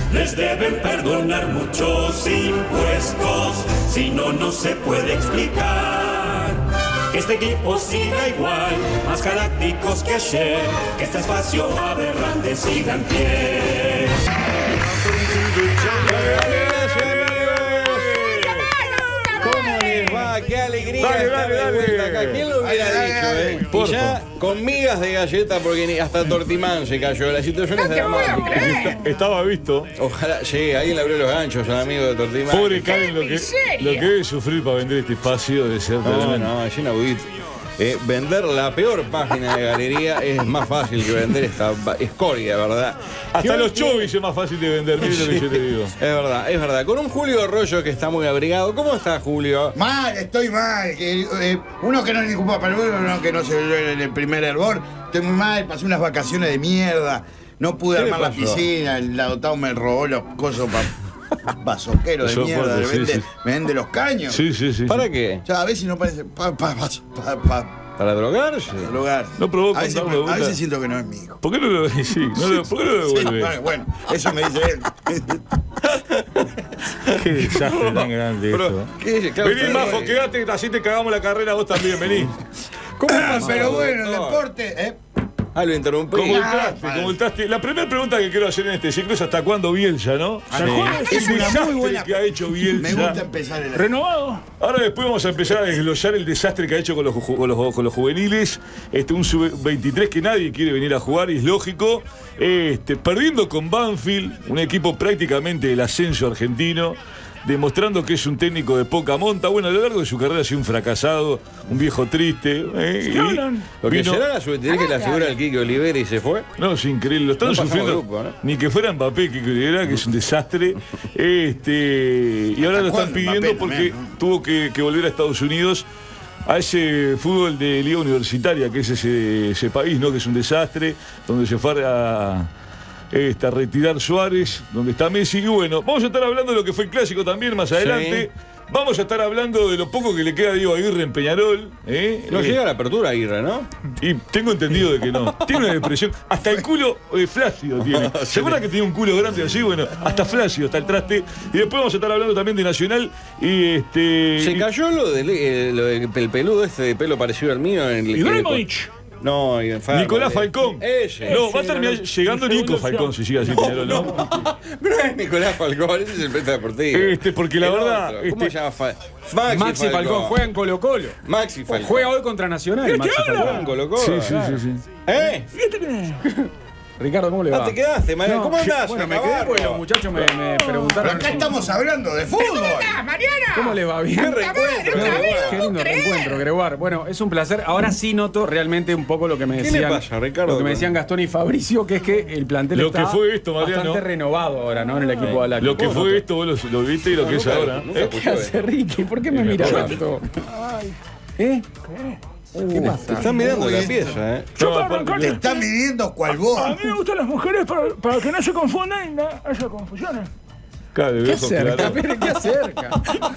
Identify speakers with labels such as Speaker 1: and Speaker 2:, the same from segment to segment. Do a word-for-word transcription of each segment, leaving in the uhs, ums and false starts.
Speaker 1: les deben perdonar muchos impuestos, si no, no se puede explicar. Que este equipo siga igual, más galácticos que ayer, que este espacio aberrante siga en pie.
Speaker 2: ¿Cómo les va? ¡Qué alegría!
Speaker 3: Dale, dale, dale.
Speaker 2: Acá. ¿Quién lo hubiera
Speaker 3: Dale,
Speaker 2: dicho,
Speaker 3: dale,
Speaker 2: eh?
Speaker 3: porfa.
Speaker 2: Y ya con migas de galleta, porque ni hasta Tortimán se cayó. La situación es dramática.
Speaker 3: Está- Estaba visto.
Speaker 2: Ojalá llegue. Alguien le abrió los ganchos al amigo de Tortimán.
Speaker 3: Pobre Karen, lo que, lo que debe sufrir para vender este espacio debe ser
Speaker 2: No,
Speaker 3: tremendo.
Speaker 2: no, es inaudito. Eh, vender la peor página de galería es más fácil que vender esta ba- escoria, ¿verdad?
Speaker 3: Hasta
Speaker 2: ¿Qué-
Speaker 3: los chovis es más fácil de vender, mire lo que yo te digo.
Speaker 2: Es verdad, es verdad. Con un Julio Arroyo que está muy abrigado. ¿Cómo está, Julio?
Speaker 4: Mal, estoy mal. Que, eh, uno que no es ni culpa para el vuelo, uno que no se ve en el primer hervor. Estoy muy mal, pasé unas vacaciones de mierda. No pude
Speaker 2: ¿Qué le
Speaker 4: armar la
Speaker 2: pasó?
Speaker 4: piscina, el adoptado me robó los cosos para bazoquero de
Speaker 3: Eso
Speaker 4: mierda.
Speaker 3: fuerte,
Speaker 4: me,
Speaker 3: sí,
Speaker 4: vende,
Speaker 3: sí.
Speaker 4: me vende los caños.
Speaker 3: Sí, sí, sí.
Speaker 2: ¿Para qué?
Speaker 4: O sea, a veces no parece. Pa, pa, pa, pa, pa,
Speaker 2: ¿Para drogarse?
Speaker 4: pa- lugar.
Speaker 3: No probó
Speaker 4: a veces,
Speaker 3: contarlo de
Speaker 4: a
Speaker 3: vuelta.
Speaker 4: veces siento que no es mi hijo.
Speaker 3: ¿Por qué no lo, sí, no lo, ¿por qué no lo
Speaker 4: Sí,
Speaker 3: devuelve?
Speaker 4: bueno, bueno, eso me dice él.
Speaker 5: Qué desastre tan grande
Speaker 2: Pero,
Speaker 5: esto.
Speaker 2: ¿qué? Claro,
Speaker 3: Vení,
Speaker 2: pero-
Speaker 3: Majo, quédate, así te cagamos la carrera vos también, vení.
Speaker 2: ¿Cómo
Speaker 4: Ah,
Speaker 2: pasó,
Speaker 4: pero bueno, el
Speaker 2: doctor?
Speaker 4: deporte. ¿eh?
Speaker 2: Ah, lo interrumpí.
Speaker 3: Como el
Speaker 4: Ah,
Speaker 3: traste,
Speaker 4: vale.
Speaker 3: como el traste. La primera pregunta que quiero hacer en este ciclo es ¿hasta cuándo Bielsa, no?
Speaker 4: Sí.
Speaker 3: Es
Speaker 4: Es
Speaker 3: un
Speaker 4: una muy
Speaker 3: desastre
Speaker 4: buena.
Speaker 3: que ha hecho Bielsa.
Speaker 4: Me gusta empezar el.
Speaker 5: Renovado.
Speaker 3: Ahora después vamos a empezar a desglosar el desastre que ha hecho con los, ju- con los, con los juveniles. Este, un sub veintitrés que nadie quiere venir a jugar, y es lógico. Este, perdiendo con Banfield, un equipo prácticamente del ascenso argentino, demostrando que es un técnico de poca monta. Bueno, a lo largo de su carrera ha sido un fracasado, un viejo triste. eh, y
Speaker 2: Lo que
Speaker 3: vino-
Speaker 2: será la sub veintitrés que la figura del Quique Olivera y se fue.
Speaker 3: No, es increíble, lo están
Speaker 2: No pasamos
Speaker 3: sufriendo.
Speaker 2: grupo, ¿no?
Speaker 3: Ni que fuera Mbappé, que creerá que es un desastre. Este, y ahora lo están
Speaker 4: cuándo
Speaker 3: pidiendo
Speaker 4: Mbappé
Speaker 3: porque
Speaker 4: también, no?
Speaker 3: tuvo que, que volver a Estados Unidos a ese fútbol de liga universitaria, que es ese, ese país, ¿no? Que es un desastre, donde se fue a, este, a retirar Suárez, donde está Messi. Y bueno, vamos a estar hablando de lo que fue el clásico también más adelante. Vamos a estar hablando de lo poco que le queda a Diego Aguirre en Peñarol. ¿eh?
Speaker 2: No
Speaker 3: Eh,
Speaker 2: llega a la apertura, Aguirre, ¿no?
Speaker 3: y tengo entendido de que no. Tiene una depresión. Hasta el culo eh, flácido tiene. ¿Se acuerdan que tenía un culo grande así? Bueno, hasta flácido, hasta el traste. Y después vamos a estar hablando también de Nacional. Y este.
Speaker 2: Se
Speaker 3: y-
Speaker 2: cayó lo del eh, lo del pel- peludo este de pelo parecido al mío. En el,
Speaker 5: Ibrahimovic.
Speaker 2: No, y enfermo,
Speaker 3: Nicolás
Speaker 2: eh.
Speaker 3: Falcón.
Speaker 2: Ese.
Speaker 3: No, va a
Speaker 5: Ese
Speaker 3: terminar
Speaker 5: era
Speaker 3: llegando
Speaker 5: mi
Speaker 3: Nico
Speaker 5: segunda
Speaker 3: Falcón si sigue así, Peñarol, ¿no?
Speaker 2: No es Nicolás Falcón, ese es el presta deportivo.
Speaker 3: Este, porque la
Speaker 2: El
Speaker 3: verdad,
Speaker 2: otro, ¿Cómo
Speaker 3: este-
Speaker 2: se llama? Fa- Maxi,
Speaker 6: Maxi Falcón juega en Colo Colo.
Speaker 2: Maxi Falcón.
Speaker 6: Juega hoy contra Nacional. Maxi
Speaker 2: Juega en
Speaker 6: Falcón.
Speaker 2: Colo Colo.
Speaker 3: Sí, sí, sí, sí.
Speaker 2: ¿Eh?
Speaker 6: Ricardo, ¿cómo le va?
Speaker 2: Ah, te quedaste, Mariano.
Speaker 6: No,
Speaker 2: ¿Cómo andás?
Speaker 6: Bueno, me
Speaker 2: Acabarlo.
Speaker 6: quedé porque los muchachos me, me preguntaron.
Speaker 4: Pero acá estamos hablando de fútbol.
Speaker 6: ¿Cómo les va? Bien.
Speaker 2: Qué reencuentro,
Speaker 6: No,
Speaker 2: Gregoire.
Speaker 6: Qué lindo reencuentro, Gregoire. Bueno, es un placer. Ahora sí noto realmente un poco lo que me
Speaker 2: ¿Qué
Speaker 6: decían.
Speaker 2: le pasa, Ricardo?
Speaker 6: Lo que me decían Gastón y Fabricio, que es que el plantel
Speaker 3: Lo
Speaker 6: está
Speaker 3: que fue esto, Mariano.
Speaker 6: bastante renovado ahora, ¿no? En el equipo de la
Speaker 3: Lo que fue esto, vos lo, lo viste y lo que es
Speaker 2: nunca-
Speaker 3: ahora.
Speaker 2: nunca
Speaker 3: ¿eh?
Speaker 6: ¿Qué hace Ricky? ¿Por qué me mira tanto? ¿Eh? ¿Qué
Speaker 2: Te
Speaker 6: pasa?
Speaker 2: están mirando
Speaker 4: Muy
Speaker 2: la
Speaker 4: bien.
Speaker 2: pieza, ¿eh?
Speaker 3: No, aparte-
Speaker 4: Te está midiendo cual vos.
Speaker 5: A mí me gustan las mujeres para, para que no se confundan y no haya confusiones.
Speaker 3: Claro, de
Speaker 6: ¿Qué
Speaker 3: ojos
Speaker 6: acerca?
Speaker 3: claros.
Speaker 6: Mire, ¿qué acerca?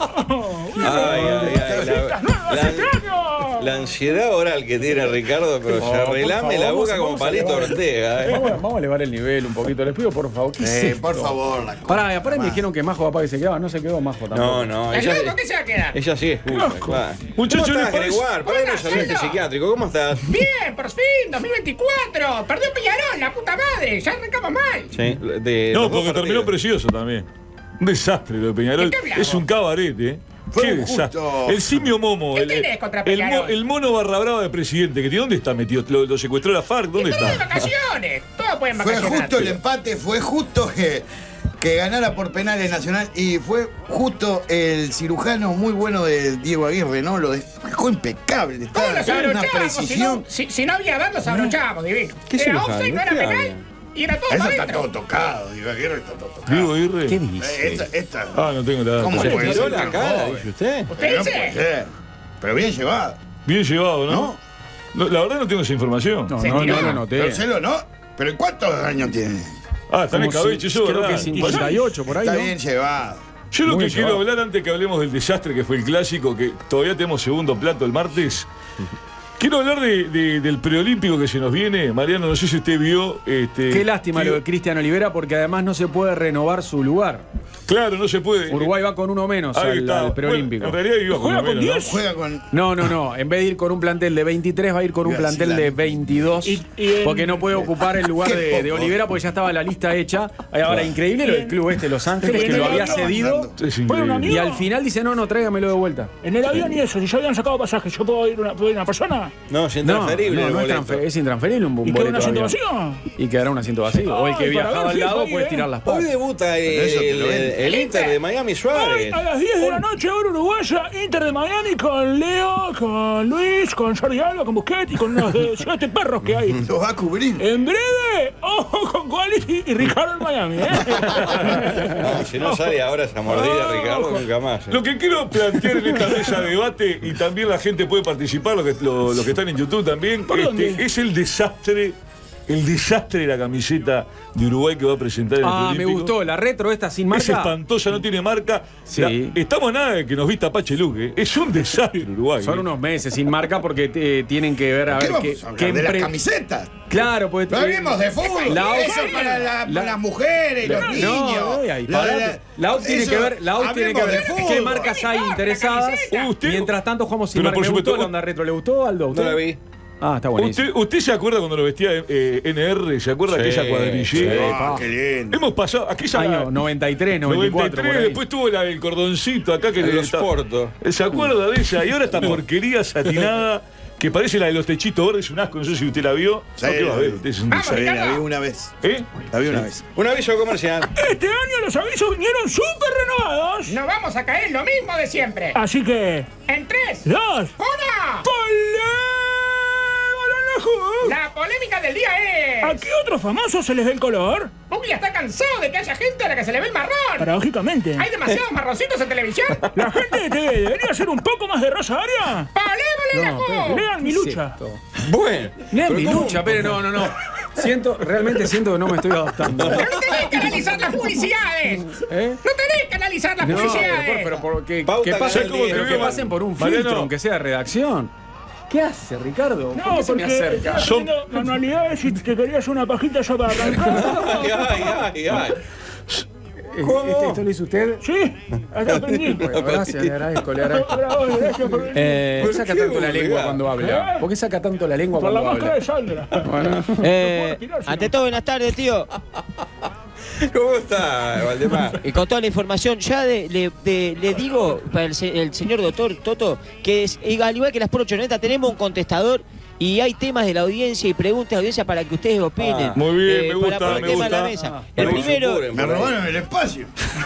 Speaker 2: Ay, ay, ay.
Speaker 5: ¡Fiestas nuevas,
Speaker 2: La,
Speaker 5: este
Speaker 2: la,
Speaker 5: año!
Speaker 2: la ansiedad oral que tiene Ricardo, pero se
Speaker 6: por
Speaker 2: relame
Speaker 6: favor,
Speaker 2: la boca
Speaker 6: vamos-
Speaker 2: como
Speaker 6: vamos a
Speaker 2: Palito
Speaker 6: elevar-
Speaker 2: Ortega, ¿eh?
Speaker 6: Vamos, vamos a elevar el nivel un poquito. Les pido, por favor. ¿Qué es
Speaker 4: Eh,
Speaker 6: esto?
Speaker 4: por favor, la
Speaker 6: Pará, aparte me dijeron que Majo papá que se quedaba. No se quedó Majo tampoco.
Speaker 2: No, no, ella,
Speaker 7: ¿Con qué se va a quedar?
Speaker 2: ella sí escucha, claro.
Speaker 3: Muchachos,
Speaker 2: ¿Cómo
Speaker 3: ¿les
Speaker 2: estás,
Speaker 3: parece?
Speaker 2: Gregoire? ¿Para qué no
Speaker 7: Hola,
Speaker 2: saliste
Speaker 7: Celo.
Speaker 2: psiquiátrico? ¿Cómo estás?
Speaker 7: Bien, por fin, dos mil veinticuatro. Perdió Peñarol, la puta madre. Ya arrancamos mal.
Speaker 2: Sí, de
Speaker 3: No,
Speaker 2: los dos
Speaker 3: porque terminó
Speaker 2: partidos.
Speaker 3: precioso también. Un desastre lo de Peñarol.
Speaker 7: ¿De qué hablamos?
Speaker 3: Es un cabaret, ¿eh?
Speaker 4: Fue
Speaker 3: Qué
Speaker 4: un
Speaker 3: desastre.
Speaker 4: justo-
Speaker 3: El simio Momo.
Speaker 7: ¿Qué
Speaker 3: el,
Speaker 7: tenés contra
Speaker 3: el,
Speaker 7: Peñarol?
Speaker 3: mo- el mono barra brava de presidente. Que tiene, ¿dónde está metido? ¿Lo, lo secuestró la FARC? ¿Dónde
Speaker 7: Todos de
Speaker 3: está?
Speaker 7: vacaciones. Todos pueden
Speaker 4: Fue
Speaker 7: vacacionar.
Speaker 4: justo el empate, fue justo que, que ganara por penales Nacional y fue justo el cirujano muy bueno de Diego Aguirre, ¿no? Lo dejó impecable.
Speaker 7: ¿Cómo
Speaker 4: Estaba
Speaker 7: los
Speaker 4: con una
Speaker 7: abrochábamos? Si
Speaker 4: precisión.
Speaker 7: no, si, si no había bar, los abrochábamos, divino.
Speaker 2: ¿Qué
Speaker 7: Era
Speaker 2: cirujano?
Speaker 7: offside, no era
Speaker 2: ¿Qué
Speaker 7: penal.
Speaker 2: hablan?
Speaker 7: Y era todo
Speaker 4: Eso
Speaker 7: para
Speaker 4: está
Speaker 7: adentro.
Speaker 4: todo tocado, Diego Aguirre está todo tocado.
Speaker 3: Diego Aguirre.
Speaker 6: ¿Qué
Speaker 4: Eh,
Speaker 6: dice?
Speaker 4: Esta, esta.
Speaker 3: Ah, no tengo la
Speaker 4: ¿Cómo
Speaker 2: ¿Se
Speaker 4: puede
Speaker 2: tiró
Speaker 4: ser
Speaker 2: la
Speaker 4: tan
Speaker 2: cara,
Speaker 4: joven?
Speaker 2: dice usted?
Speaker 7: ¿Usted
Speaker 4: No puede
Speaker 7: dice?
Speaker 4: ser. Pero bien llevado,
Speaker 3: Bien llevado, ¿no?
Speaker 4: ¿no?
Speaker 3: No, la verdad no tengo esa información.
Speaker 6: No,
Speaker 7: Se
Speaker 6: no,
Speaker 7: tiró.
Speaker 6: no lo noté.
Speaker 4: Marcelo, ¿no? ¿Pero cuántos años tiene?
Speaker 3: Ah, está en el
Speaker 6: Como
Speaker 3: cabello,
Speaker 6: si-
Speaker 3: eso es
Speaker 6: creo
Speaker 3: verdad.
Speaker 6: que cincuenta y ocho por ahí,
Speaker 4: Está
Speaker 6: ¿no?
Speaker 4: bien llevado.
Speaker 3: Yo lo
Speaker 6: Muy
Speaker 3: que quiero
Speaker 6: llevado.
Speaker 3: hablar antes que hablemos del desastre que fue el clásico, que todavía tenemos segundo plato el martes. Quiero hablar de, de, del preolímpico que se nos viene. Mariano, no sé si usted vio. Este,
Speaker 6: Qué lástima
Speaker 3: tío.
Speaker 6: lo de Cristian Olivera, porque además no se puede renovar su lugar.
Speaker 3: Claro, no se puede.
Speaker 6: Uruguay va con uno menos
Speaker 3: Ahí
Speaker 6: al,
Speaker 3: está.
Speaker 6: al preolímpico.
Speaker 3: Bueno, en realidad iba con
Speaker 5: ¿Juega
Speaker 3: uno
Speaker 5: con
Speaker 3: menos,
Speaker 5: diez?
Speaker 3: ¿no?
Speaker 4: Juega con.
Speaker 6: No, no, no. En vez de ir con un plantel de veintitrés, va a ir con un
Speaker 4: Iba a decir
Speaker 6: plantel
Speaker 4: la
Speaker 6: de
Speaker 4: misma.
Speaker 6: veintidós.
Speaker 5: Y- y en-
Speaker 6: porque no puede ocupar el lugar
Speaker 4: Qué
Speaker 6: de, de
Speaker 4: poco.
Speaker 6: Olivera, porque ya estaba la lista hecha. Ahora, increíble lo del club este, Los Ángeles,
Speaker 5: Y
Speaker 6: que
Speaker 5: en
Speaker 6: lo
Speaker 5: el
Speaker 6: había
Speaker 5: avión,
Speaker 6: cedido.
Speaker 3: Es
Speaker 5: Fue un
Speaker 3: increíble.
Speaker 5: amigo.
Speaker 6: Y al final dice, no, no, tráigamelo de vuelta.
Speaker 5: En el avión y eso, si ya habían sacado pasaje, ¿yo puedo ir una, puedo ir una persona?
Speaker 2: No, es
Speaker 6: No,
Speaker 2: intransferible
Speaker 6: no,
Speaker 2: el
Speaker 6: no es,
Speaker 2: boleto.
Speaker 6: transfer- es intransferible un, un
Speaker 5: ¿Y queda un
Speaker 6: boleto de
Speaker 5: asiento
Speaker 6: avión.
Speaker 5: vacío?
Speaker 6: Y quedará un asiento vacío. O el que
Speaker 5: Ay, para
Speaker 6: viajaba
Speaker 5: ver
Speaker 6: al
Speaker 5: FIFA
Speaker 6: lado
Speaker 5: ahí,
Speaker 6: puede
Speaker 5: eh.
Speaker 6: tirar las
Speaker 2: Hoy
Speaker 6: patas.
Speaker 2: debuta el,
Speaker 4: Eso te
Speaker 2: el,
Speaker 4: lo
Speaker 2: el,
Speaker 4: venden.
Speaker 2: el Inter de Miami
Speaker 5: Hoy,
Speaker 2: Suárez.
Speaker 5: a las diez de la noche, hora uruguaya, Inter de Miami con Leo, con Luis, con Jordi Alba, con Busquets y con unos de siete perros que hay.
Speaker 4: Lo va a cubrir.
Speaker 5: En breve, ojo con Quality y Ricardo en Miami, ¿eh?
Speaker 2: No, si no sale ahora esa mordida, Ricardo, nunca más. eh.
Speaker 3: Lo que quiero plantear en esta mesa de debate, y también la gente puede participar, los que, lo- los que están en YouTube también,
Speaker 5: ¿Por dónde?
Speaker 3: este, es el desastre, el desastre de la camiseta de Uruguay que va a presentar en el
Speaker 6: Ah, me
Speaker 3: preolímpico.
Speaker 6: gustó. La retro esta sin
Speaker 3: Es
Speaker 6: marca.
Speaker 3: espantosa, no tiene marca.
Speaker 6: Sí.
Speaker 3: La- estamos a nada de que nos vista Pache Luque. Es un desastre Uruguay.
Speaker 6: Son
Speaker 3: eh.
Speaker 6: unos meses sin marca porque eh, tienen que ver a
Speaker 4: ¿Qué
Speaker 6: ver
Speaker 4: vamos
Speaker 6: qué,
Speaker 4: a hablar
Speaker 6: qué
Speaker 4: de las
Speaker 6: empre-
Speaker 4: camisetas?
Speaker 6: Claro, pues.
Speaker 4: No hablemos de fútbol.
Speaker 6: La
Speaker 4: Eso
Speaker 6: O-
Speaker 4: para la-
Speaker 6: la-
Speaker 4: las mujeres, los
Speaker 6: No,
Speaker 4: niños.
Speaker 6: no, y ahí,
Speaker 4: La-
Speaker 6: parate.
Speaker 4: la-
Speaker 6: La O U tiene
Speaker 4: eso,
Speaker 6: que ver, la O U tiene que
Speaker 4: hablemos
Speaker 6: ver
Speaker 4: de
Speaker 6: qué
Speaker 4: fútbol.
Speaker 6: marcas hay
Speaker 7: No, la
Speaker 6: interesadas.
Speaker 7: camiseta.
Speaker 3: Uh, usted-
Speaker 6: Mientras tanto jugamos sin
Speaker 3: Pero
Speaker 6: marca.
Speaker 3: por
Speaker 6: ¿Le
Speaker 3: supuesto,
Speaker 6: gustó la onda retro? ¿Le gustó, Aldo? ¿Usted?
Speaker 2: No la vi.
Speaker 6: Ah, está buenísimo.
Speaker 3: ¿Usted, ¿Usted se acuerda cuando lo vestía eh, N R? ¿Se acuerda
Speaker 2: Sí,
Speaker 3: aquella cuadrillera?
Speaker 2: sí.
Speaker 4: Ah, qué lindo.
Speaker 3: Hemos pasado aquella.
Speaker 6: Año noventa y tres, noventa y cuatro.
Speaker 3: noventa y tres,
Speaker 6: por ahí.
Speaker 3: después tuvo la del cordoncito acá que
Speaker 2: El
Speaker 3: le
Speaker 2: Osporto.
Speaker 3: ¿Se acuerda de ella? Y ahora esta porquería satinada que parece la de los techitos verdes, es un asco, no sé si usted la vio.
Speaker 4: Sí,
Speaker 3: no, ¿qué va a
Speaker 4: la
Speaker 3: ver?
Speaker 4: vi.
Speaker 3: Usted es un
Speaker 7: Vamos,
Speaker 4: Sí,
Speaker 3: desastre.
Speaker 4: la vi una vez.
Speaker 3: ¿Eh?
Speaker 4: La vi una vez.
Speaker 2: Un aviso comercial.
Speaker 5: Este año los avisos vinieron súper renovados.
Speaker 7: No vamos a caer en lo mismo de siempre.
Speaker 5: Así que,
Speaker 7: En tres,
Speaker 5: dos,
Speaker 7: uno.
Speaker 5: ¡Polémola!
Speaker 7: La polémica del día es...
Speaker 5: ¿A qué otros famosos se les ve el color?
Speaker 7: Puglia está cansado de que haya gente a la que se le ve el marrón.
Speaker 5: Paradójicamente.
Speaker 7: ¿Hay demasiados marroncitos en televisión?
Speaker 5: La gente de T V debería ser un poco más de Rosa Aria.
Speaker 7: ¡Polémola,
Speaker 6: No,
Speaker 7: Najú!
Speaker 5: Lean mi
Speaker 6: ¿Qué es
Speaker 5: lucha.
Speaker 6: esto?
Speaker 2: Bueno.
Speaker 6: Lean
Speaker 2: pero
Speaker 6: mi
Speaker 2: ¿cómo?
Speaker 6: lucha, pero no, no, no. Siento, realmente siento que no me estoy adaptando.
Speaker 7: Pero no tenés que analizar las publicidades.
Speaker 6: ¿Eh?
Speaker 7: No tenés que analizar las
Speaker 6: No,
Speaker 7: publicidades.
Speaker 6: pero, pero, pero que,
Speaker 2: Pauta
Speaker 6: que
Speaker 2: que
Speaker 6: pasen,
Speaker 2: sea el día.
Speaker 6: pero que pasen por un
Speaker 3: Mariano.
Speaker 6: filtro, aunque sea de redacción. ¿Qué hace, Ricardo? ¿Por
Speaker 5: No,
Speaker 6: qué se me
Speaker 5: porque
Speaker 6: acerca?
Speaker 5: estaba
Speaker 3: Son-
Speaker 5: haciendo manualidades y te querías una pajita ya para arrancar.
Speaker 2: Ay, ay, ay, ay.
Speaker 6: Eh,
Speaker 2: ¿Cómo?
Speaker 6: ¿Este, ¿Esto lo hizo usted?
Speaker 5: Sí, hasta aprendí.
Speaker 6: Bueno, gracias, le agradezco, le agradezco.
Speaker 5: Ahora vos, gracias por venir.
Speaker 6: Eh, ¿Por qué
Speaker 2: ¿Por
Speaker 6: saca
Speaker 2: qué,
Speaker 6: tanto la lengua
Speaker 2: obligado?
Speaker 6: cuando habla? ¿Por qué saca tanto la lengua
Speaker 5: Por la
Speaker 6: cuando
Speaker 5: máscara de
Speaker 6: habla?
Speaker 5: Sandra.
Speaker 6: Bueno.
Speaker 8: Eh,
Speaker 5: tirar, si
Speaker 8: ante
Speaker 5: no.
Speaker 8: todo, buenas tardes, tío.
Speaker 2: ¿Cómo está, Valdemar?
Speaker 8: Y con toda la información, ya de- le, de- le digo para el, se- el señor doctor Toto que es, y al igual que las Prochonetas tenemos un contestador y hay temas de la audiencia y preguntas de audiencia para que ustedes opinen.
Speaker 2: Ah,
Speaker 3: muy bien, me gusta,
Speaker 8: para poner
Speaker 3: me
Speaker 8: tema en la
Speaker 3: gusta.
Speaker 8: mesa.
Speaker 2: Ah,
Speaker 8: el
Speaker 2: para que se
Speaker 8: primero,
Speaker 2: curen.
Speaker 4: Me robaron el espacio.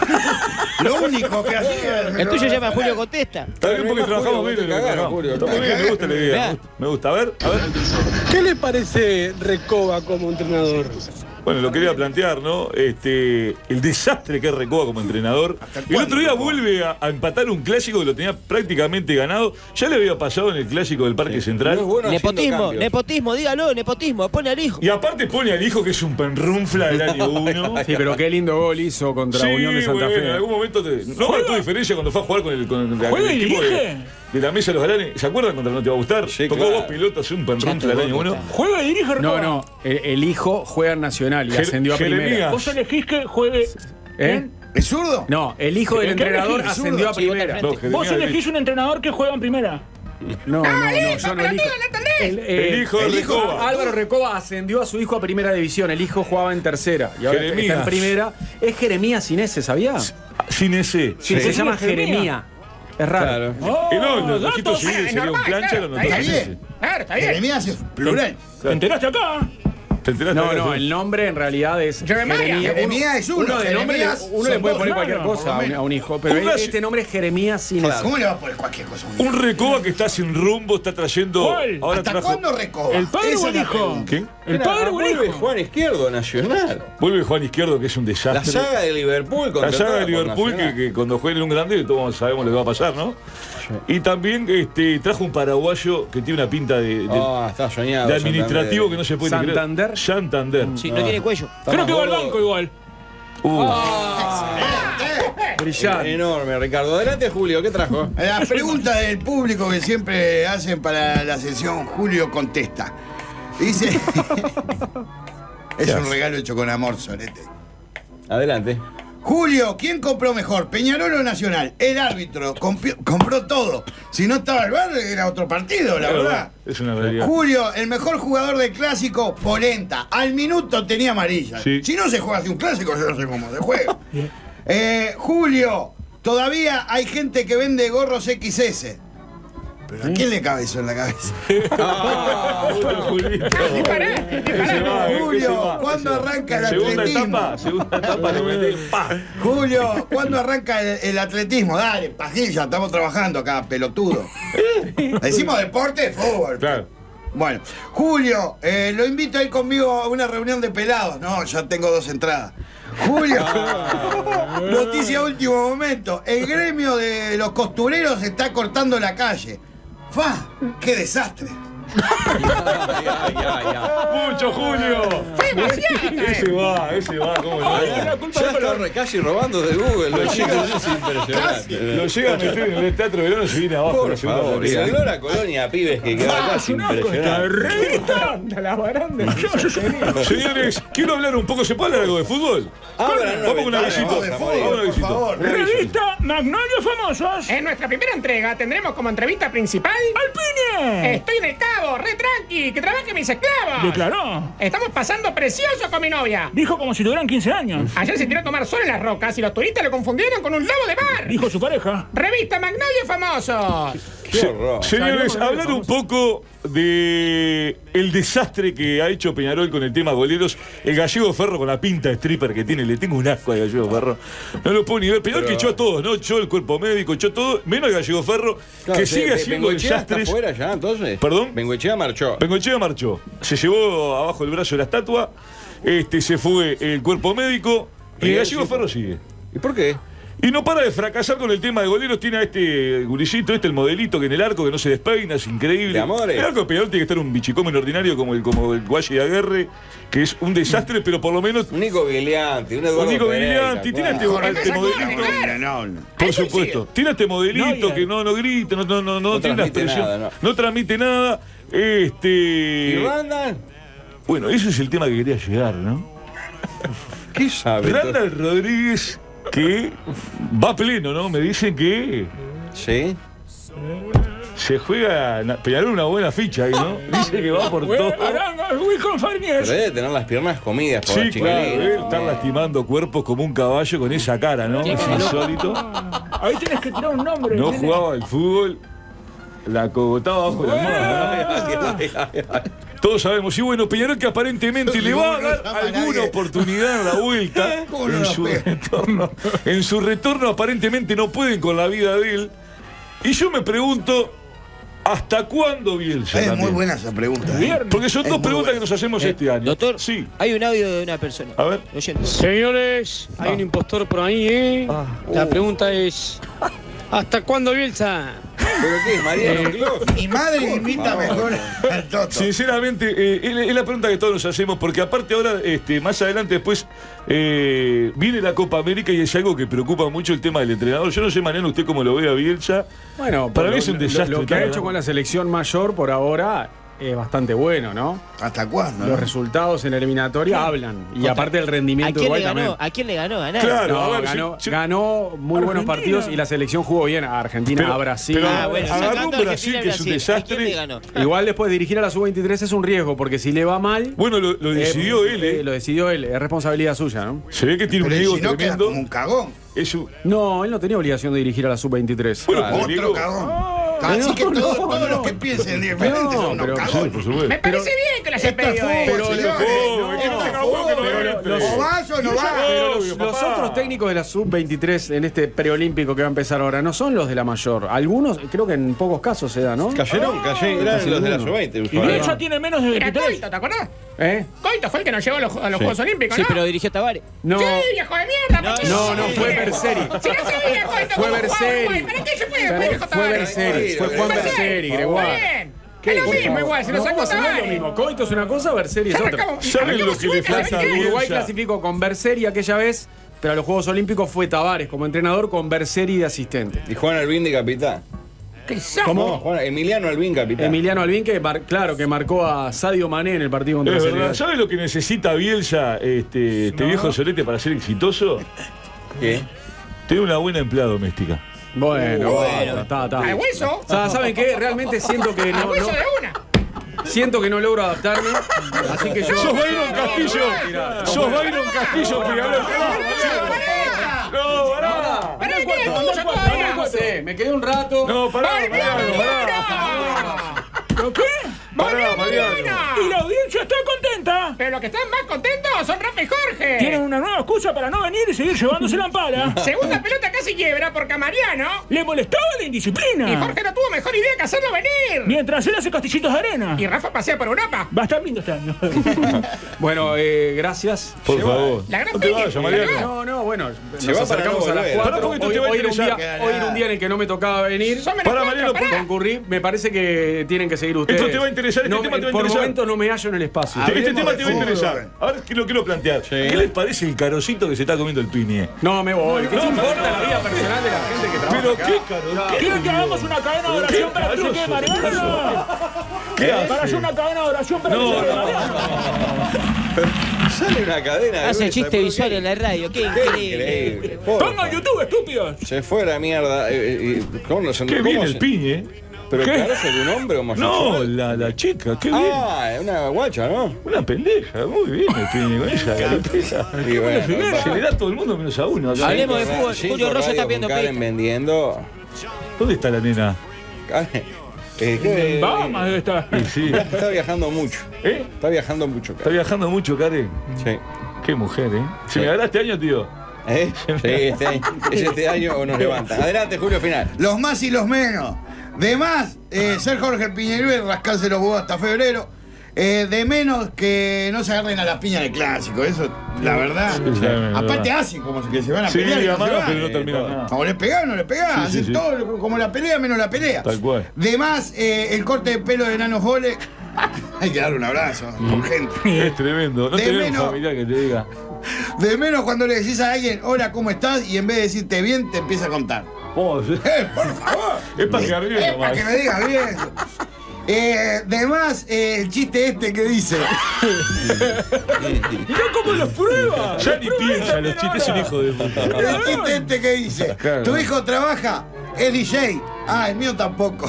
Speaker 4: Lo único que hacía. me
Speaker 8: el tuyo se
Speaker 4: robaron.
Speaker 8: llama Julio Contesta.
Speaker 3: Está bien porque
Speaker 2: Julio,
Speaker 3: trabajamos
Speaker 2: vos
Speaker 3: bien.
Speaker 2: te
Speaker 3: en lo que
Speaker 2: cagaron,
Speaker 3: trabajamos.
Speaker 2: Julio.
Speaker 3: Está muy bien, me gusta la idea.
Speaker 8: Vea.
Speaker 3: me gusta, Me gusta. A ver, a ver.
Speaker 9: ¿Qué le parece Recoba como entrenador?
Speaker 3: Bueno, lo quería plantear, ¿no? Este, el desastre que es Recoba como entrenador.
Speaker 4: ¿Hasta
Speaker 3: El
Speaker 4: cuándo
Speaker 3: otro día
Speaker 4: Recoba?
Speaker 3: vuelve a, a empatar un clásico que lo tenía prácticamente ganado. Ya le había pasado en el clásico del Parque Central.
Speaker 2: No es bueno haciendo
Speaker 8: Nepotismo,
Speaker 2: cambios.
Speaker 8: nepotismo, dígalo, nepotismo, pone al hijo.
Speaker 3: Y aparte pone al hijo que es un penrunfla del año uno.
Speaker 6: Sí, pero qué lindo gol hizo contra
Speaker 3: Sí,
Speaker 6: Unión de Santa
Speaker 3: bueno,
Speaker 6: Fe.
Speaker 3: en algún momento te, no marcó diferencia cuando fue a jugar con el, con el, con el
Speaker 5: ¿Juega y
Speaker 3: equipo de,
Speaker 5: dirige?
Speaker 3: de la mesa de los galanes. ¿Se acuerdan contra No Te Va a Gustar?
Speaker 2: Sí,
Speaker 3: Tocó
Speaker 2: claro.
Speaker 3: dos pilotas, un penrunfla del año uno.
Speaker 5: Juega y dirige
Speaker 6: No,
Speaker 5: Recoba.
Speaker 6: no, el, el hijo juega en Nacional y
Speaker 3: Jer-
Speaker 6: ascendió a primera.
Speaker 3: Jeremías.
Speaker 5: Vos elegís que juegue.
Speaker 6: ¿Eh?
Speaker 4: ¿Es zurdo?
Speaker 6: No, el hijo del
Speaker 5: ¿El qué
Speaker 6: entrenador
Speaker 5: elegís?
Speaker 6: ascendió a
Speaker 8: Sí, vota al
Speaker 6: primera.
Speaker 8: frente.
Speaker 3: No,
Speaker 5: Vos
Speaker 3: Jeremías
Speaker 5: elegís un entrenador que juega en primera.
Speaker 6: No, no, no,
Speaker 7: listo,
Speaker 6: yo no
Speaker 7: pero
Speaker 6: elijo.
Speaker 7: tú no lo entendés.
Speaker 6: El, eh,
Speaker 3: El hijo de
Speaker 4: el hijo-
Speaker 3: Recoba.
Speaker 6: Álvaro Recoba ascendió a su hijo a primera división. El hijo jugaba en tercera y ahora está
Speaker 3: Jeremías.
Speaker 6: en primera. Es Jeremías sin ese, ¿sabía?
Speaker 3: Sin ese.
Speaker 6: Sí, se
Speaker 5: Sí.
Speaker 6: llama
Speaker 5: Jeremías.
Speaker 6: Jeremías. Es raro.
Speaker 2: Claro.
Speaker 5: Oh,
Speaker 3: Y no, los
Speaker 5: datos.
Speaker 3: ojitos civiles
Speaker 7: Es
Speaker 3: sería un
Speaker 7: normal,
Speaker 3: plancha,
Speaker 7: claro.
Speaker 3: lo
Speaker 4: Está
Speaker 3: notó sin ese.
Speaker 4: bien.
Speaker 7: Claro, está bien.
Speaker 4: Jeremías es plural.
Speaker 5: ¿Te enteraste acá?
Speaker 3: ¿Te enteraste?
Speaker 6: No,
Speaker 3: acá,
Speaker 6: no,
Speaker 3: sí?
Speaker 6: el nombre en realidad es
Speaker 7: Jeremías.
Speaker 4: Jeremías es uno.
Speaker 6: Uno de nombre, le-
Speaker 4: Jeremías
Speaker 6: uno le
Speaker 4: son
Speaker 6: puede
Speaker 4: dos,
Speaker 6: poner
Speaker 5: claro,
Speaker 6: cualquier
Speaker 4: por
Speaker 6: cosa
Speaker 4: lo
Speaker 6: a un,
Speaker 4: menos.
Speaker 6: a un hijo, pero
Speaker 3: Una-
Speaker 6: este nombre es Jeremías sin ese.
Speaker 4: ¿Cómo le va a poner cualquier cosa? a un
Speaker 3: Un Recoba que está sin rumbo, está trayendo.
Speaker 5: ¿Cuál?
Speaker 3: Ahora
Speaker 4: ¿Hasta
Speaker 3: trajo.
Speaker 4: cuándo recoba?
Speaker 5: ¿El padre
Speaker 4: Esa
Speaker 5: o
Speaker 4: es
Speaker 5: el
Speaker 4: la
Speaker 5: hijo?
Speaker 4: pregunta.
Speaker 3: ¿Quién?
Speaker 5: ¿El padre o el
Speaker 2: Vuelve
Speaker 5: hijo?
Speaker 2: Juan Izquierdo, Nacional.
Speaker 3: Vuelve Juan Izquierdo, que es un
Speaker 2: La
Speaker 3: desastre.
Speaker 2: saga de Liverpool
Speaker 3: La
Speaker 2: contratada
Speaker 3: saga de
Speaker 2: por
Speaker 3: Liverpool, que,
Speaker 2: Nacional.
Speaker 3: que cuando juegue en un grande, todos sabemos lo que va a pasar, ¿no? Y también este, trajo un paraguayo que tiene una pinta de, de-
Speaker 2: Ah, está soñado.
Speaker 3: de administrativo
Speaker 2: Santander.
Speaker 3: que no se puede ni creer.
Speaker 6: Santander.
Speaker 3: Santander.
Speaker 8: Sí, no tiene cuello.
Speaker 2: Está
Speaker 5: Creo
Speaker 2: más
Speaker 5: que va al
Speaker 2: gordo.
Speaker 5: banco igual.
Speaker 3: Uh.
Speaker 6: Brillante.
Speaker 2: Enorme, Ricardo. Adelante, Julio, ¿qué trajo?
Speaker 4: Las preguntas del público que siempre hacen para la sesión, Julio contesta. Dice. Es un regalo hecho con amor, Solete.
Speaker 2: Adelante.
Speaker 4: Julio, ¿quién compró mejor? ¿Peñarol o Nacional? El árbitro compi- compró todo. Si no estaba el V A R, era otro partido, la verdad.
Speaker 3: Es una realidad.
Speaker 4: Julio, el mejor jugador del clásico, Polenta. Al minuto tenía amarilla.
Speaker 3: Sí.
Speaker 4: Si no se juega así un clásico, yo no sé cómo se juega. eh, Julio, todavía hay gente que vende gorros equis ese. ¿Pero a quién le cabe eso en la cabeza?
Speaker 3: Ah, otro Julito.
Speaker 7: Dispará,
Speaker 3: Ese
Speaker 7: dispará.
Speaker 3: va, ese
Speaker 4: Julio,
Speaker 3: va.
Speaker 4: ¿cuándo arranca el
Speaker 3: Segunda
Speaker 4: atletismo?
Speaker 3: etapa, segunda etapa, le metés, pa.
Speaker 4: Julio, ¿cuándo arranca el, el atletismo? Dale, pajilla, estamos trabajando acá, pelotudo. Decimos deporte, fútbol.
Speaker 3: Claro.
Speaker 4: Bueno, Julio, eh, lo invito a ir conmigo a una reunión de pelados. No, ya tengo dos entradas. Julio, noticia último momento. El gremio de los costureros está cortando la calle. ¡Fa! ¡Qué desastre!
Speaker 2: Ya, ya, ya.
Speaker 3: Mucho, Julio.
Speaker 7: Fue demasiado.
Speaker 3: Ese va, ese va, cómo no.
Speaker 2: Ya está re- casi robando de Google. Los chicos, es impresionante.
Speaker 3: Lo llega a meter en el teatro de verano y se viene abajo
Speaker 2: Por
Speaker 3: la segunda
Speaker 2: favor, y
Speaker 3: categoría.
Speaker 2: la colonia, pibes, que queda casi impresionante.
Speaker 5: ¡Revista!
Speaker 6: La baranda.
Speaker 3: Señores, quiero hablar un poco. ¿Se puede hablar algo de fútbol?
Speaker 2: Abran
Speaker 3: Vamos con una
Speaker 2: ventana,
Speaker 3: visita.
Speaker 4: vamos de
Speaker 3: Vamos
Speaker 4: fútbol,
Speaker 3: con una
Speaker 4: por
Speaker 3: visita.
Speaker 4: favor.
Speaker 5: Revista Magnolios Famosos.
Speaker 7: En nuestra primera entrega tendremos como entrevista principal.
Speaker 5: ¡Alpine!
Speaker 7: Estoy en el cabo, re tranqui, que trabaje mis esclavos.
Speaker 5: Declaró.
Speaker 7: Estamos pasando precioso con mi novia.
Speaker 5: Dijo como si tuvieran quince años.
Speaker 7: Ayer se tiró a tomar sol en las rocas y los turistas lo confundieron con un lobo de mar.
Speaker 5: Dijo su pareja.
Speaker 7: Revista Magnolios Famosos.
Speaker 2: Qué horror.
Speaker 3: Señores,
Speaker 5: Salió
Speaker 3: hablar un poco de el desastre que ha hecho Peñarol con el tema goleros. El Gallego Ferro con la pinta de stripper que tiene, le tengo un asco al Gallego Ferro. No lo puedo ni ver. Peñarol que echó a todos, ¿no? Echó el cuerpo médico, echó todo, menos el Gallego Ferro,
Speaker 2: Claro,
Speaker 3: que
Speaker 2: sí,
Speaker 3: sigue
Speaker 2: Be-
Speaker 3: haciendo
Speaker 2: Bengoechea está
Speaker 3: desastres.
Speaker 2: fuera ya, entonces.
Speaker 3: ¿Perdón?
Speaker 2: Bengoechea marchó.
Speaker 3: Bengoechea marchó. Se llevó abajo el brazo de la estatua, este, se fue el cuerpo médico y el
Speaker 2: Miguel
Speaker 3: Gallego
Speaker 2: sí.
Speaker 3: Ferro sigue.
Speaker 2: ¿Y por qué?
Speaker 3: Y no para de fracasar con el tema de goleros. Tiene a este gurillito, este el modelito que en el arco que no se despeina, es increíble.
Speaker 2: De amores.
Speaker 3: El arco de Peñarol tiene que estar un bichicómen ordinario como el, como el Guaye de Aguerre, que es un desastre, pero por lo menos.
Speaker 2: Un Nico Viglianti, un Eduardo
Speaker 3: Un Nico
Speaker 2: Pereira,
Speaker 3: Viglianti, tiene este,
Speaker 2: claro.
Speaker 3: este modelito.
Speaker 4: No, no.
Speaker 3: Por supuesto. Tiene este modelito
Speaker 5: No,
Speaker 3: que no, no grita, no, no, no, no,
Speaker 2: No
Speaker 3: tiene una
Speaker 2: transmite
Speaker 3: expresión.
Speaker 2: nada,
Speaker 3: no. transmite nada. Este.
Speaker 2: ¿Y Randall?
Speaker 3: Bueno, ese es el tema que quería llegar, ¿no?
Speaker 2: ¿Qué sabe?
Speaker 3: Randall Rodríguez, que va pleno, ¿no? Me dicen que
Speaker 2: Sí.
Speaker 3: se juega na- Peñarol una buena ficha ahí, ¿no? Dice que va por todo.
Speaker 5: Aranga, Wilcon
Speaker 2: Pero
Speaker 5: Farnier.
Speaker 2: debe tener las piernas comidas por
Speaker 3: Sí,
Speaker 2: la
Speaker 3: claro,
Speaker 2: chiquilina.
Speaker 3: debe estar lastimando cuerpos como un caballo con esa cara, ¿no? Es insólito.
Speaker 5: Ahí tenés que tirar un nombre.
Speaker 3: No
Speaker 5: nene.
Speaker 3: jugaba al fútbol, la cogotaba bajo la almohada. Todos sabemos. Y bueno, Peñarol que aparentemente le va a dar
Speaker 4: No llama a
Speaker 3: alguna
Speaker 4: nadie.
Speaker 3: oportunidad a la vuelta.
Speaker 4: ¿Cómo no
Speaker 3: En
Speaker 4: nos
Speaker 3: su
Speaker 4: pega?
Speaker 3: retorno. En su retorno aparentemente no pueden con la vida de él. Y yo me pregunto, ¿hasta cuándo Bielsa?
Speaker 4: Es muy
Speaker 3: también?
Speaker 4: buena esa pregunta. ¿eh?
Speaker 5: Viernes.
Speaker 3: Porque son
Speaker 4: Es
Speaker 3: dos
Speaker 4: muy
Speaker 3: preguntas
Speaker 4: buena.
Speaker 3: que nos hacemos
Speaker 8: Eh,
Speaker 3: este año.
Speaker 8: Doctor,
Speaker 3: Sí.
Speaker 8: hay un audio de una persona.
Speaker 3: A ver.
Speaker 8: Oyente.
Speaker 9: Señores, hay un impostor por ahí, ¿eh? La pregunta es: ¿hasta cuándo Bielsa?
Speaker 2: ¿Pero qué es, Mariano Clos?
Speaker 4: Mi madre invita mejor al Toto.
Speaker 3: Sinceramente, eh, es es la pregunta que todos nos hacemos, porque aparte ahora, este, más adelante después, eh, viene la Copa América y es algo que preocupa mucho el tema del entrenador. Yo no sé, Mariano, usted cómo lo ve a Bielsa.
Speaker 6: Bueno,
Speaker 3: Para
Speaker 6: por
Speaker 3: mí
Speaker 6: lo-
Speaker 3: es un
Speaker 6: lo-
Speaker 3: desastre.
Speaker 6: Lo, que ha
Speaker 3: todo,
Speaker 6: hecho
Speaker 3: ¿no?
Speaker 6: con la selección mayor por ahora es bastante bueno, ¿no?
Speaker 4: ¿Hasta cuándo?
Speaker 6: Los
Speaker 4: no?
Speaker 6: resultados en la eliminatoria hablan. Y aparte el
Speaker 8: ¿A
Speaker 6: rendimiento
Speaker 8: quién,
Speaker 6: de
Speaker 8: le
Speaker 6: Uruguay
Speaker 8: ganó?
Speaker 6: también.
Speaker 8: ¿A quién le ganó? Ganar.
Speaker 3: Claro.
Speaker 6: No,
Speaker 3: a ver,
Speaker 6: ganó,
Speaker 3: sí, sí.
Speaker 6: ganó muy buenos
Speaker 5: Argentina.
Speaker 6: partidos y la selección jugó bien a Argentina,
Speaker 3: Pero-
Speaker 6: a Brasil.
Speaker 3: pero-
Speaker 8: Ah, bueno,
Speaker 3: Agarró
Speaker 8: sacando
Speaker 3: un
Speaker 8: a
Speaker 3: Brasil
Speaker 8: Argentina y
Speaker 3: que es un
Speaker 8: Brasil. ¿A
Speaker 3: desastre.
Speaker 8: quién le ganó?
Speaker 6: Igual después dirigir a la sub veintitrés es un riesgo, porque si le va mal.
Speaker 3: Bueno, lo, lo decidió
Speaker 6: eh,
Speaker 3: él,
Speaker 6: eh,
Speaker 3: ¿eh?
Speaker 6: Lo decidió él, es responsabilidad suya, ¿no?
Speaker 3: Se ve que tiene un
Speaker 4: Pero
Speaker 3: ego
Speaker 4: si no queda
Speaker 3: tremendo.
Speaker 4: como un cagón.
Speaker 3: Es un-
Speaker 6: No, él no tenía obligación de dirigir a la sub veintitrés.
Speaker 3: Bueno,
Speaker 2: Claro.
Speaker 3: por
Speaker 4: Otro
Speaker 3: ego.
Speaker 4: cagón. Así
Speaker 6: no,
Speaker 4: que todos,
Speaker 6: no,
Speaker 4: todos
Speaker 6: no.
Speaker 4: los que piensen diferente
Speaker 6: No,
Speaker 4: son unos
Speaker 6: pero-
Speaker 3: Sí,
Speaker 4: cagones.
Speaker 3: por supuesto.
Speaker 7: Me parece bien que lo haya
Speaker 4: Esto es
Speaker 7: pedido él.
Speaker 4: fútbol,
Speaker 6: Pero-
Speaker 4: señores.
Speaker 3: Oh,
Speaker 4: Esto
Speaker 3: no,
Speaker 4: es
Speaker 3: no,
Speaker 4: fútbol.
Speaker 3: pero
Speaker 6: los-
Speaker 4: O vas o no vas.
Speaker 6: Pero los,
Speaker 3: Obvio,
Speaker 6: los
Speaker 3: papá.
Speaker 6: otros técnicos de la sub veintitrés en este preolímpico que va a empezar ahora no son los de la mayor. Algunos, creo que en pocos casos se da, ¿no?
Speaker 2: Cayeron, cayeron, eran los de la sub veinte.
Speaker 5: Y Bielsa tiene menos de
Speaker 7: Era
Speaker 5: veintitrés.
Speaker 7: Coito, ¿te acordás?
Speaker 6: ¿Eh?
Speaker 7: Coito fue el que nos llevó a los, a los
Speaker 3: Sí.
Speaker 7: Juegos Olímpicos,
Speaker 8: Sí,
Speaker 7: ¿no?
Speaker 8: pero dirigió Tavares.
Speaker 6: No,
Speaker 7: Sí, viejo de mierda. ¿por qué?
Speaker 6: no, no, fue Berseri.
Speaker 7: Si no sabía Coito
Speaker 6: Fue
Speaker 7: cómo jugaba
Speaker 6: Berseri.
Speaker 7: Uruguay, ¿para qué se fue
Speaker 6: Fue
Speaker 7: después, viejo Tavares?
Speaker 6: Berseri, fue Juan
Speaker 7: Fue
Speaker 6: Berseri,
Speaker 7: Está
Speaker 6: Gregoire.
Speaker 7: bien. Es lo
Speaker 6: Por
Speaker 7: mismo
Speaker 6: favor.
Speaker 7: igual, se lo
Speaker 6: No,
Speaker 7: sacó
Speaker 6: ¿cómo se ve lo
Speaker 7: Tavares.
Speaker 6: mismo? Coito es una cosa, Berseri es
Speaker 7: Ya
Speaker 6: otra.
Speaker 7: arrancamos-
Speaker 3: ¿Saben
Speaker 7: arrancamos
Speaker 3: lo que le
Speaker 7: igual que la
Speaker 3: falta a
Speaker 7: selección.
Speaker 6: Uruguay
Speaker 3: Bielsa?
Speaker 6: clasificó con Berseri aquella vez, pero a los Juegos Olímpicos fue Tavares como entrenador con Berseri de asistente.
Speaker 2: ¿Y Juan Albín de capitán?
Speaker 7: ¿Qué sabe?
Speaker 2: ¿Cómo? No, Juan, Emiliano Albín, capitán.
Speaker 6: Emiliano Albín, que mar, claro, que marcó a Sadio Mané en el partido contra
Speaker 3: Es
Speaker 6: Senegal.
Speaker 3: verdad. ¿Sabes lo que necesita Bielsa, este, este
Speaker 7: No.
Speaker 3: viejo solete, para ser exitoso?
Speaker 2: ¿Qué?
Speaker 3: Tener una buena empleada doméstica.
Speaker 6: Bueno,
Speaker 8: Uh,
Speaker 6: bueno, está, está.
Speaker 7: ¿Al hueso?
Speaker 6: O sea, ¿saben qué? Realmente siento que
Speaker 7: ¡Al
Speaker 6: no,
Speaker 7: hueso
Speaker 6: no-
Speaker 7: de una!
Speaker 6: siento que no logro adaptarme, así que yo...
Speaker 3: ¡Sos Byron Castillo! ¡Sos Byron Castillo, Peñarol! ¡No, pará!
Speaker 7: ¡Pará, que tiene
Speaker 6: Anda
Speaker 7: tuyo
Speaker 6: cuatro,
Speaker 7: todavía!
Speaker 6: anda cuatro. Sí, me quedé un rato.
Speaker 3: No, pará,
Speaker 7: ¡Volvió
Speaker 3: Mariano, pará.
Speaker 7: Mariano!
Speaker 5: ¿Pero qué?
Speaker 7: ¡Volvió
Speaker 3: Pará, Mariano.
Speaker 7: Mariano!
Speaker 5: Y la audiencia está contenta.
Speaker 7: Pero los que están más contentos son Rafa y Jorge.
Speaker 5: Tienen una nueva excusa para no venir y seguir llevándose la pala.
Speaker 7: Segunda pelota casi quiebra porque a Mariano
Speaker 5: Le molestaba la indisciplina.
Speaker 7: y Jorge no tuvo mejor idea que hacerlo venir.
Speaker 5: Mientras él hace castillitos de arena.
Speaker 7: Y Rafa pasea por Europa.
Speaker 5: Va a estar lindo este año.
Speaker 6: Bueno, eh, gracias.
Speaker 3: Por favor.
Speaker 7: La gran
Speaker 3: No te
Speaker 7: piña.
Speaker 3: vayas, Mariano.
Speaker 6: No, no, bueno,
Speaker 2: Se
Speaker 6: nos
Speaker 2: va para
Speaker 6: acercamos
Speaker 2: no
Speaker 6: a las
Speaker 2: volver.
Speaker 6: cuatro.
Speaker 3: Pará, porque esto
Speaker 6: Hoy,
Speaker 3: te va a
Speaker 6: hoy era un día,
Speaker 3: interesar.
Speaker 6: hoy era un día en el que no me tocaba venir.
Speaker 7: Son menos
Speaker 3: Pará,
Speaker 7: cuatro,
Speaker 3: Mariano,
Speaker 7: pará.
Speaker 6: Concurrí, me parece que tienen que seguir ustedes.
Speaker 3: Esto te va a interesar, este
Speaker 6: No,
Speaker 3: tema te va a
Speaker 6: por
Speaker 3: interesar.
Speaker 6: momento no me hallo en el espacio.
Speaker 3: Este
Speaker 4: Hablemos
Speaker 3: tema
Speaker 4: de
Speaker 3: te va a
Speaker 4: fútbol.
Speaker 3: interesar. Ahora que lo quiero plantear. ¿Qué les parece el carocito que se está comiendo el Piñe?
Speaker 6: No, me voy. ¿Qué
Speaker 3: No,
Speaker 6: te importa
Speaker 3: no,
Speaker 6: la vida personal de la gente que trabaja
Speaker 3: Pero
Speaker 6: acá?
Speaker 3: qué caro, qué
Speaker 5: ¿Quieren que hagamos una cadena de oración para que se quede Mariano?
Speaker 3: ¿Qué hace?
Speaker 5: Para hacer una cadena de oración para que
Speaker 3: No,
Speaker 5: se quede
Speaker 3: no,
Speaker 5: Mariano.
Speaker 2: Sale una cadena. de
Speaker 8: Hace
Speaker 2: gruesa,
Speaker 8: chiste
Speaker 2: ¿por qué?
Speaker 8: visual en la radio, qué increíble.
Speaker 2: Increíble. Por
Speaker 5: Pongan
Speaker 2: favor.
Speaker 5: YouTube, estúpidos.
Speaker 2: Se fue la mierda. eh, eh, eh, ¿Cómo no se
Speaker 3: Qué
Speaker 2: cómo
Speaker 3: bien
Speaker 2: se-
Speaker 3: el Piñe.
Speaker 2: ¿Pero
Speaker 3: ¿Qué?
Speaker 2: carece de un hombre homosexual?
Speaker 3: No, la, la chica, qué bien.
Speaker 2: Ah, es una guacha, ¿no?
Speaker 3: Una pendeja, muy bien el Piñe con esa galipeta.
Speaker 2: Y bueno,
Speaker 3: Se le da a todo el mundo menos a uno. acá.
Speaker 8: Hablemos de fútbol.
Speaker 2: Cinco
Speaker 8: Julio Rosso
Speaker 2: radios
Speaker 8: está
Speaker 2: con
Speaker 8: pidiendo
Speaker 2: Karen
Speaker 8: pista.
Speaker 2: vendiendo.
Speaker 3: ¿Dónde está la nena?
Speaker 2: Karen, eh, que-
Speaker 5: En Bahamas debe estar.
Speaker 3: Sí, sí.
Speaker 2: Está viajando mucho.
Speaker 3: ¿Eh?
Speaker 2: Está viajando mucho,
Speaker 3: Está
Speaker 2: Karen.
Speaker 3: viajando mucho, Karen.
Speaker 2: Sí.
Speaker 3: Qué mujer, ¿eh? ¿Se
Speaker 2: Sí.
Speaker 3: me agarra este año, tío?
Speaker 2: ¿Eh? Sí, este año, es este año o nos levantan. Adelante, Julio, final.
Speaker 4: Los más y los menos. De más, eh, ser Jorge Piñeiro y rascarse los huevos hasta febrero. Eh, de menos que no se agarren a las piñas del clásico. Eso, la verdad.
Speaker 3: Sí, sí, es
Speaker 4: Aparte
Speaker 3: verdad.
Speaker 4: hacen como que se van a
Speaker 3: Sí,
Speaker 4: pelear. y no se
Speaker 3: amagan,
Speaker 4: van.
Speaker 3: pero no terminan nada.
Speaker 4: O le pegás o no le pegás.
Speaker 3: Sí, sí,
Speaker 4: Hacen
Speaker 3: sí.
Speaker 4: todo lo- como la pelea menos la pelea.
Speaker 3: Tal cual.
Speaker 4: De más, eh, el corte de pelo de Nano Fole. Hay que darle un abrazo, urgente.
Speaker 3: Es tremendo. No
Speaker 4: De
Speaker 3: tenés un
Speaker 4: menos.
Speaker 3: familiar que te diga.
Speaker 4: De menos cuando le decís a alguien, hola, ¿cómo estás? Y en vez de decirte bien, te empieza a contar.
Speaker 3: Vos,
Speaker 4: Eh, por favor.
Speaker 3: es para que arriba
Speaker 4: Es para que me digas bien. Eh, de más, eh, el chiste este que dice.
Speaker 5: Mirá cómo los prueba.
Speaker 3: Ya ni piensa, los chistes es un hijo de puta.
Speaker 4: El chiste este que dice.
Speaker 3: Claro.
Speaker 4: Tu hijo trabaja, es D J. Ah, el mío tampoco.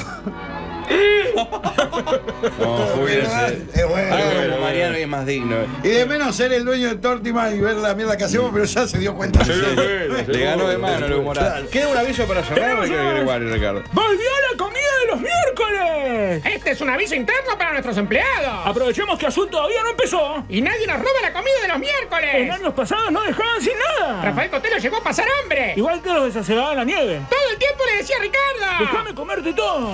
Speaker 2: No, Julio,
Speaker 4: Es
Speaker 2: ese-
Speaker 4: bueno,
Speaker 2: Hágalo
Speaker 4: es bueno.
Speaker 2: como Mariano y es más digno.
Speaker 4: Y de menos ser el dueño de Tortiman y ver la mierda que hacemos, pero ya se dio cuenta.
Speaker 3: Se dio cuenta, se
Speaker 2: Le
Speaker 3: dio
Speaker 2: ganó de
Speaker 3: cuenta.
Speaker 2: mano el humoral. ¿Queda un aviso para sonar o hay que Gregorio, Ricardo?
Speaker 5: ¡Volvió la comida de los miércoles!
Speaker 7: Este es un aviso interno para nuestros empleados.
Speaker 5: Aprovechemos que Azul todavía no empezó.
Speaker 7: Y nadie nos roba la comida de los
Speaker 5: En
Speaker 7: miércoles.
Speaker 5: años pasados no dejaban sin nada.
Speaker 7: Rafael Cotelo llegó a pasar hambre.
Speaker 5: Igual que los desacegaban en la nieve.
Speaker 7: Todo el tiempo le decía a Ricardo.
Speaker 5: Déjame comerte todo.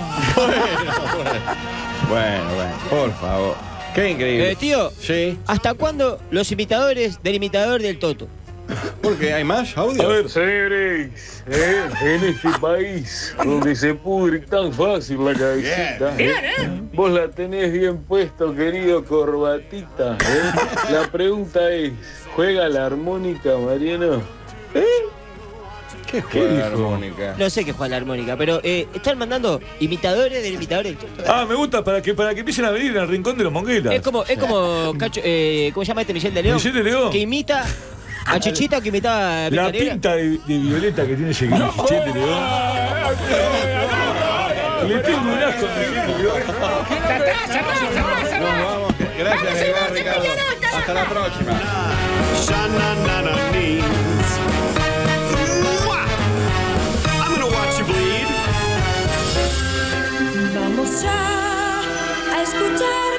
Speaker 2: Bueno, bueno, por favor. Qué increíble.
Speaker 8: Eh, tío,
Speaker 2: Sí.
Speaker 8: ¿hasta cuándo los imitadores del imitador del Toto?
Speaker 2: ¿Por qué? ¿Hay más audio?
Speaker 3: A ver,
Speaker 10: Señores, ¿eh? En este país donde se pudre tan fácil la cabecita, ¿eh?
Speaker 7: Bien, ¿eh?
Speaker 10: Vos la tenés bien puesto, querido Corbatita, ¿eh? La pregunta es, ¿juega la armónica, Mariano?
Speaker 2: ¿Qué juega la armónica?
Speaker 8: No sé qué juega la armónica, pero eh, están mandando imitadores del imitador del Toto.
Speaker 3: ah, me gusta para que, para que empiecen a venir en el rincón de los monguelas.
Speaker 8: Es como, es como Cacho, eh, ¿cómo se llama este Michel de León?
Speaker 3: Michel de León.
Speaker 8: Que imita a Chichita, que imitaba a
Speaker 3: La
Speaker 8: Mirta Negra.
Speaker 3: pinta de, de violeta que tiene ese Michel de León. Le tengo un asco a Michel de León.
Speaker 7: Ya está, cerrá, cerrá,
Speaker 2: Nos
Speaker 7: cerrá.
Speaker 2: vamos. Gracias,
Speaker 7: Vamos,
Speaker 2: Gregorio,
Speaker 7: Iván,
Speaker 2: Ricardo.
Speaker 7: Peñarol, carajo.
Speaker 2: Hasta la próxima.
Speaker 11: Vamos ya a escuchar